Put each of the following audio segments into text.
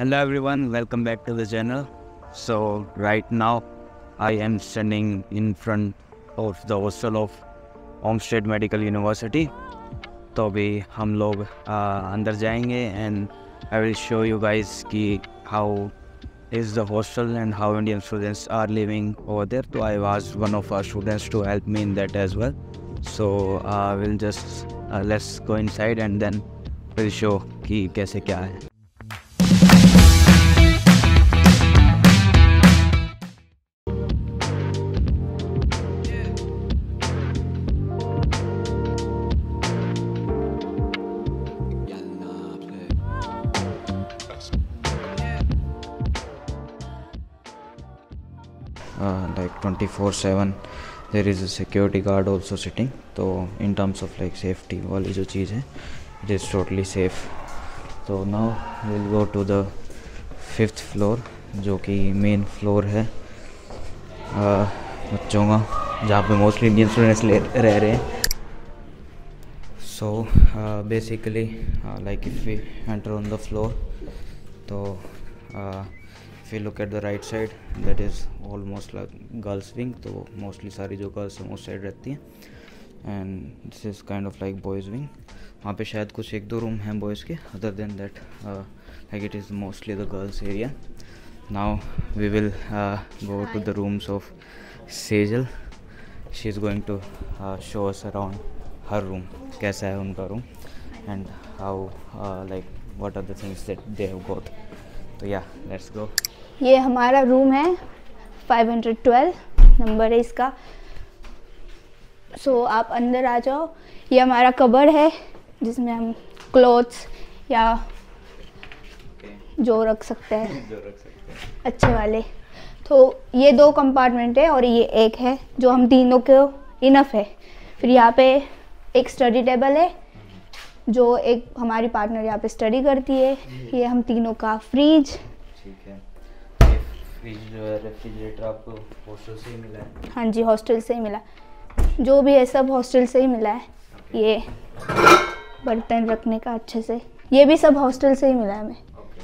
Hello everyone, welcome back to the channel. So right now I am standing in front of the hostel of Olmsted Medical University. तो अभी हम लोग अंदर जाएंगे and I will show you guys कि how is the hostel and how Indian students are living over there. So I asked one of our students to help me in that as well. So we'll just let's go inside and then we'll show कि कैसे क्या है. 24/7 there is a security guard also sitting. तो in terms of like safety वाली जो चीज़ है it is totally safe. तो now we'll go to the 5th floor जो कि मेन फ्लोर है बच्चों का, जहाँ पे मोस्टली इंडियन स्टूडेंट्स रह रहे हैं. So basically like if we enter on the floor, तो if you look at the right side that is almost like girls wing. तो mostly सारी जो girls हैं उस साइड रहती हैं and this is kind of like boys wing. वहाँ पे शायद कुछ 1-2 रूम हैं boys के. Other than that like it is mostly the girls area. Now we will go to the rooms of Sejal. She is going to show us around her room, कैसा है उनका room and how like what are the things that they have got. तो yeah, let's go. ये हमारा room है, 512 number है इसका. सो आप अंदर आ जाओ. ये हमारा कबर्ड है जिसमें हम क्लोथ्स या जो रख सकते हैं अच्छे वाले. तो ये 2 कंपार्टमेंट है और ये एक है जो हम तीनों को इनफ है. फिर यहाँ पे एक स्टडी टेबल है जो एक हमारी पार्टनर यहाँ पे स्टडी करती है. ये हम तीनों का फ्रिज. ठीक है. फ्रिज जो है रेफ्रिजरेटर आपको हॉस्टल से ही मिला है? हाँ जी, हॉस्टल से ही मिला. जो भी है सब हॉस्टल से ही मिला है. ये बर्तन रखने का अच्छे से, ये भी सब हॉस्टल से ही मिला है हमें.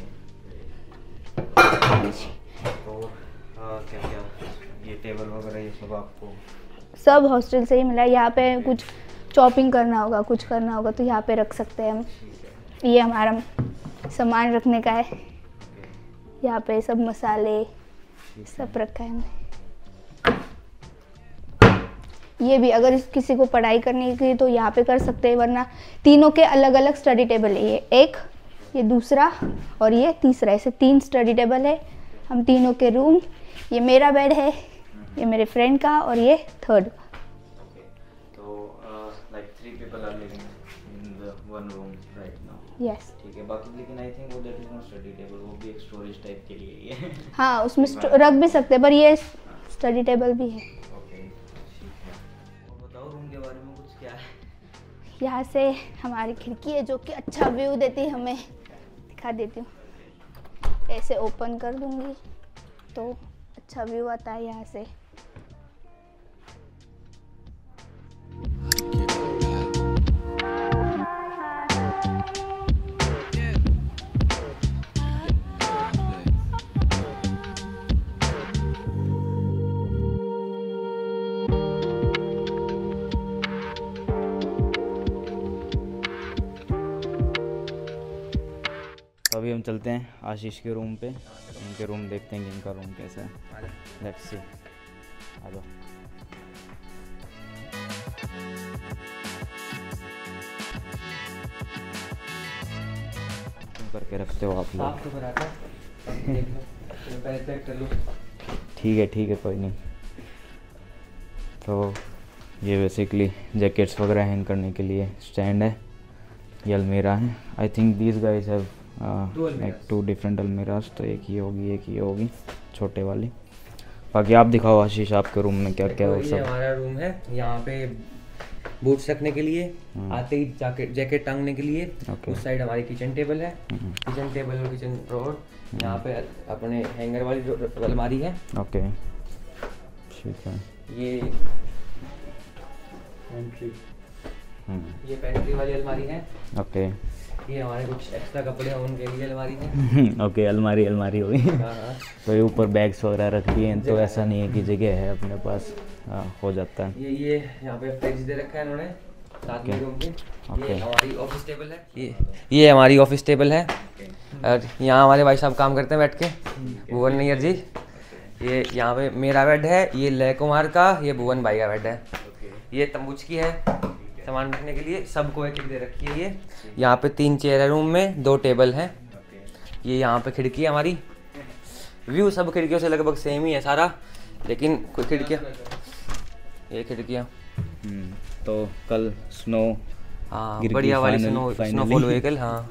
तो क्या क्या ये टेबल वगैरह ये सब आपको सब हॉस्टल से ही मिला है. यहाँ पे कुछ शॉपिंग करना होगा, कुछ करना होगा तो यहाँ पे रख सकते हैं हम. ये हमारा सामान रखने का है. यहाँ पे सब मसाले सब रखा है हमने. ये भी अगर किसी को पढ़ाई करने की तो यहाँ पे कर सकते हैं, वरना तीनों के अलग अलग स्टडी टेबल है. ये एक, ये दूसरा और ये तीसरा, ऐसे 3 स्टडी टेबल है. हम तीनों के रूम. ये मेरा बेड है, ये मेरे फ्रेंड का और ये 3rd. like 3 people are living in the one room right now. Yes. ठीक है. बाकी लेकिन I think वो that is not study table, वो भी एक स्टोरेज टाइप के लिए ही है. हाँ, उसमें रख भी सकते हैं, पर ये स्टडी टेबल भी है. ओके, ठीक है. और बताओ रूम के बारे में कुछ क्या है? यहाँ से हमारी खिड़की है जो कि अच्छा व्यू देती है हमें. दिखा देती हूँ. ऐसे ओपन कर दूँगी तो अच्छा व्यू आता है यहाँ से. तो अभी हम चलते हैं आशीष के रूम पे. उनके रूम देखते हैं कि इनका रूम कैसा है. Let's see. आ जाओ. करके रखते हो आप लोग? ठीक है कोई नहीं. तो ये बेसिकली जैकेट्स वगैरह हैंग करने के लिए स्टैंड है. ये अलमीरा है. I think these guys have like 2 different अलमीराज. तो एक ये होगी, एक ये होगी छोटे वाली. बाकी आप दिखाओ आशीष आपके रूम में क्या क्या है. ये हमारा रूम है. यहाँ पे बूट्स रखने के लिए, आते ही जैकेट टांगने के लिए. उस साइड हमारी किचन टेबल है. किचन टेबल और किचन ड्रॉअर. यहाँ पे अपने हैंगर वाली अलमारी है. ओके, ठीक है. ये पेंट्री वाली अलमारी है. ओके. ये हमारे कुछ एक्स्ट्रा कपड़े हैं उनके लिए अलमारी है। ओके, अलमारी होगी। हाँ हाँ। तो ये ऊपर बैग्स वगैरह रख दिए हैं, तो ऐसा नहीं है कि जगह है अपने पास, हो जाता है। ये यहाँ पे फ्रिज दे रखा है इन्होंने साथ में रूम के। ये हमारी ऑफिस टेबल है, ये हमारी ऑफिस टेबल है। और यहाँ हमारे भाई साहब काम करते हैं बैठ के, भुवन नैयर जी। ये यहाँ पे मेरा बेड है, ये लय कुमार का, ये भुवन भाई का बेड है। ये तंबूच की है सामान रखने के लिए, सबको एक एक दे रखी है। ये यहाँ पे 3 चेयर है रूम में, 2 टेबल हैं। ये यहाँ पे खिड़की है हमारी, व्यू सब खिड़कियों से लगभग सेम ही है सारा, लेकिन कोई खिड़कियाँ, ये खिड़कियाँ। तो कल स्नो, हाँ बढ़िया वाली स्नोफॉल हुई कल। हाँ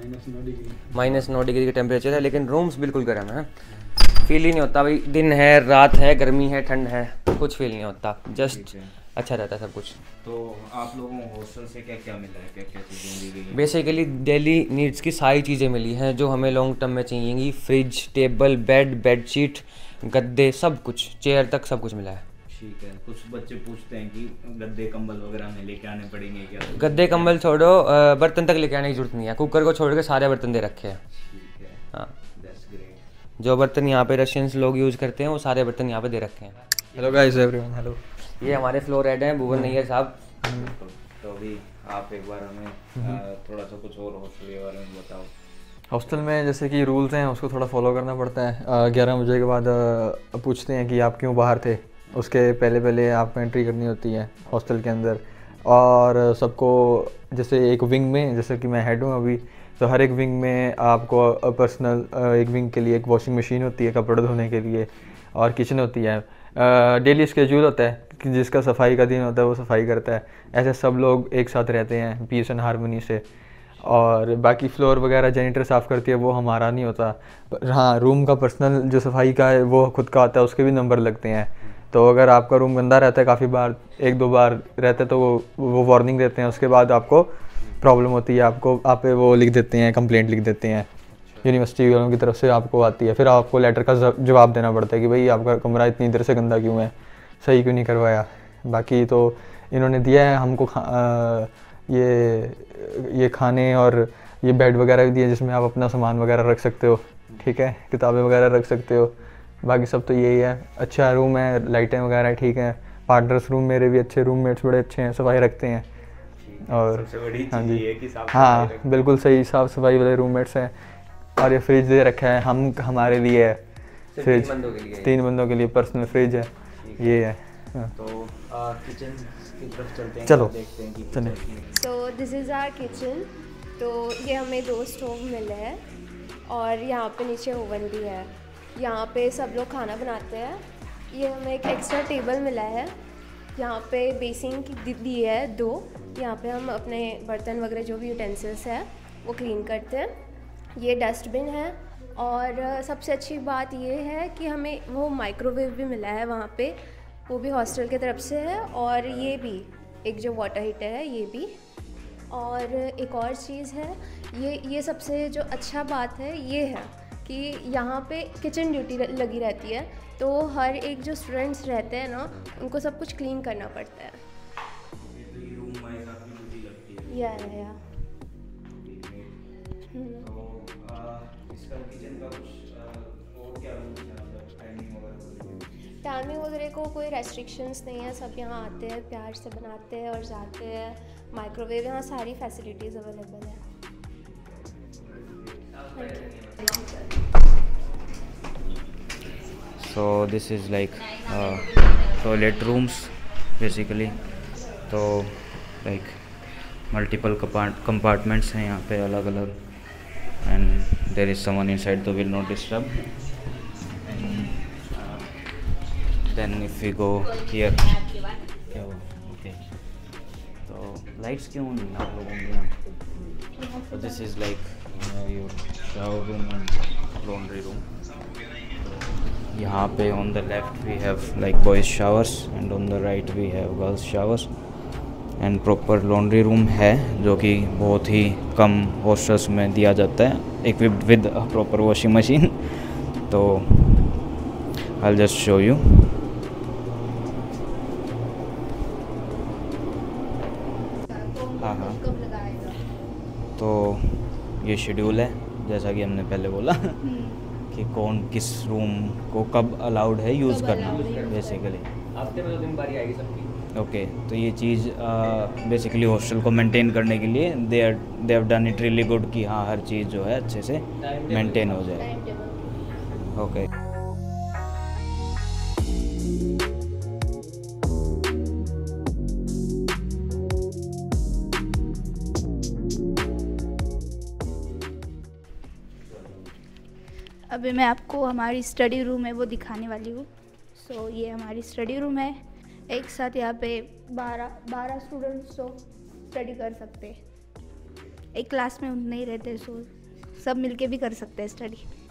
-9 डिग्री का टेम्परेचर है, लेकिन रूम्स बिल्कुल गर्म है। फील ही नहीं होता भाई दिन है रात है गर्मी है ठंड है, कुछ फील नहीं होता, जस्ट अच्छा रहता है सब कुछ। तो आप लोगों को हॉस्टल से क्या क्या मिला है, क्या क्या चीज़ें दी गई? बेसिकली डेली नीड्स की सारी चीज़ें मिली हैं जो हमें लॉन्ग टर्म में चाहिएंगी। फ्रिज, टेबल, बेडशीट, गद्दे, सब कुछ, चेयर तक सब कुछ मिला है। ठीक है। कुछ बच्चे पूछते हैं कि गद्दे कंबल वगैरह में लेके आने पड़ेंगे क्या? गद्दे कंबल छोड़ो, बर्तन तक लेके आने की जरूरत नहीं है, कुकर को छोड़ के सारे बर्तन दे रखे हैं। ठीक है, हाँ, दैट्स ग्रेट। जो बर्तन यहाँ पे रशियंस लोग यूज़ करते हैं वो सारे बर्तन यहाँ पे दे रखे हैं। Hello guys everyone, hello. ये हमारे फ्लोर हेड हैं भुवन नैयर साहब। तो अभी आप एक बार हमें थोड़ा सा कुछ और हॉस्टल के बारे में बताओ। हॉस्टल में जैसे कि रूल्स हैं उसको थोड़ा फॉलो करना पड़ता है। 11 बजे के बाद पूछते हैं कि आप क्यों बाहर थे, उसके पहले आपको एंट्री करनी होती है हॉस्टल के अंदर। और सबको जैसे एक विंग में, जैसे कि मैं हेड हूँ अभी, तो हर एक विंग में आपको पर्सनल एक विंग के लिए एक वॉशिंग मशीन होती है कपड़े धोने के लिए, और किचन होती है। डेली स्केड्यूल होता है कि जिसका सफाई का दिन होता है वो सफाई करता है। ऐसे सब लोग एक साथ रहते हैं पीस एंड हारमोनी से। और बाकी फ्लोर वगैरह जेनिटर साफ़ करती है, वो हमारा नहीं होता। हाँ, रूम का पर्सनल जो सफाई का है वो खुद का आता है, उसके भी नंबर लगते हैं। तो अगर आपका रूम गंदा रहता है काफ़ी बार, 1-2 बार रहता है, तो वो वार्निंग देते हैं। उसके बाद आपको प्रॉब्लम होती है, आप वो लिख देते हैं, कंप्लेंट लिख देते हैं, यूनिवर्सिटी वालों की तरफ से आपको आती है। फिर आपको लेटर का जवाब देना पड़ता है कि भाई आपका कमरा इतनी देर से गंदा क्यों है, सही क्यों नहीं करवाया। बाकी तो इन्होंने दिया है हमको ये खाने और ये बेड वगैरह भी दिया जिसमें आप अपना सामान वगैरह रख सकते हो, ठीक है, किताबें वगैरह रख सकते हो। बाकी सब तो यही है। अच्छा रूम है, लाइटें वगैरह ठीक हैं। पार्टनर्स रूम मेरे भी अच्छे, रूममेट्स बड़े अच्छे हैं, सफाई रखते हैं। और सबसे बड़ी हाँ चीज़ जी, ये है कि साफ हाँ बिल्कुल सही साफ़ सफाई वाले रूममेट्स हैं। और ये फ्रिज दे रखा है हमारे लिए है, फ्रिज 3 बंदों के लिए पर्सनल फ्रिज है, ये है। हाँ। तो किचन की तरफ चलते हैं, चलो देखते हैं कि चलें। So this is our kitchen. तो ये हमें 2 स्टोव मिले हैं और यहाँ पे नीचे ओवन भी है। यहाँ पे सब लोग खाना बनाते हैं। ये हमें एक एक्स्ट्रा टेबल मिला है। यहाँ पे बेसिन की दी है 2। यहाँ पे हम अपने बर्तन वगैरह जो भी यूटेंसिल्स है वो क्लीन करते हैं। ये डस्टबिन है। और सबसे अच्छी बात ये है कि हमें वो माइक्रोवेव भी मिला है वहाँ पे, वो भी हॉस्टल की तरफ से है। और ये भी एक जो वाटर हीटर है ये भी। और एक और चीज़ है, ये सबसे जो अच्छा बात है ये है कि यहाँ पे किचन ड्यूटी लगी रहती है, तो हर एक जो स्टूडेंट्स रहते हैं ना उनको सब कुछ क्लीन करना पड़ता है। या टाइमिंग वगैरह को कोई रेस्ट्रिक्शंस नहीं है, सब यहाँ आते हैं, प्यार से बनाते हैं और जाते हैं। माइक्रोवेव, यहाँ सारी फैसिलिटीज़ अवेलेबल है। So this is like toilet rooms basically. तो like multiple compartments हैं यहाँ पे अलग अलग, and there is someone inside तो will not disturb. Then if we go here, क्या हुआ? Okay. तो lights क्यों नहीं आप लोगों के यहाँ? So this is like your shower room and laundry room. यहाँ पे on the left we have like boys showers and on the right we have girls showers and proper laundry room है जो कि बहुत ही कम हॉस्टल्स में दिया जाता है, equipped with a proper washing machine. तो I'll just show you. हाँ तो ये शेड्यूल है, जैसा कि हमने पहले बोला कि कौन किस रूम को कब अलाउड है यूज़ करना बेसिकली। हफ्ते में 2 दिन बारी आएगी सबकी। ओके, तो ये चीज़ बेसिकली हॉस्टल को मेंटेन करने के लिए they have done it really good कि हाँ हर चीज़ जो है अच्छे से मेंटेन हो जाए। ओके, अभी मैं आपको हमारी स्टडी रूम है वो दिखाने वाली हूँ। सो ये हमारी स्टडी रूम है। एक साथ यहाँ पे 12 स्टूडेंट्स तो स्टडी कर सकते हैं। एक क्लास में उतने ही रहते हैं, सो सब मिलके भी कर सकते हैं स्टडी।